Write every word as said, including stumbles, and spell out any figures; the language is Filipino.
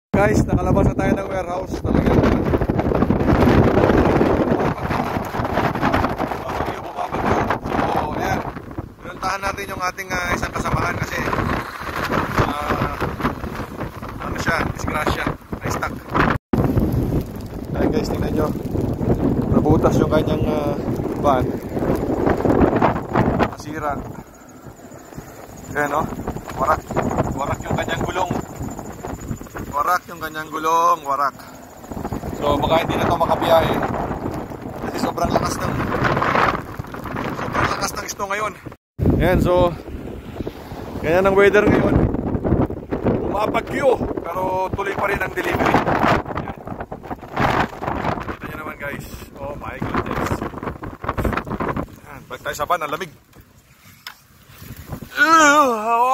Guys, nakalabas na tayo ng warehouse. Talaga so, ayan, pinuntahan natin yung ating uh, isang kasamahan kasi uh, ano siya, disgrasya, na-stuck. Ayan guys, tingnan nyo, nabutas yung kanyang uh, van, nasira. Ayan o, warak, warak yung kanyang gulong. Warak yung kanyang gulong, warak. So baka hindi na ito makabiyahe kasi sobrang lakas ng sobrang lakas ng snow ngayon. Ayan, so ganyan ang weather ngayon. Umapagyo pero tuloy pa rin ang delivery. Ayan. Kita nyo naman guys. Oh my goodness. Ayan, balik tayo sa van, ang lamig. Uh,